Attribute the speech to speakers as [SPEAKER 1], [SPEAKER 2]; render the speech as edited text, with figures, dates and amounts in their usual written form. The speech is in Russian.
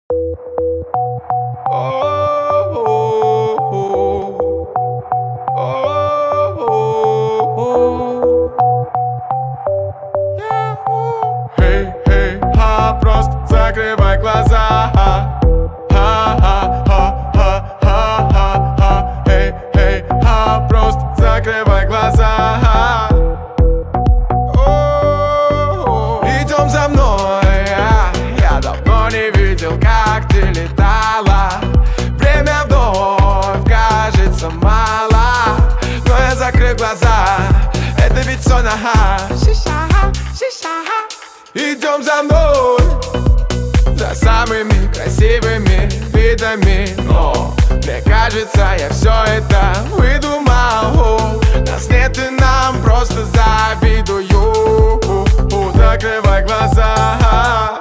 [SPEAKER 1] Эй, эй, ха, просто закрывай глаза. Ха-ха-ха-ха-ха-ха. Эй, эй, ха, просто закрывай глаза. Идем за мной, я давно не видел, как ты летала. Время вновь кажется мало, но я закрыл глаза, это ведь сон, ага. Идем за мной, за самыми красивыми видами. Но мне кажется, я все это выдумал. Нас нет и нам просто завидую. Закрывай глаза.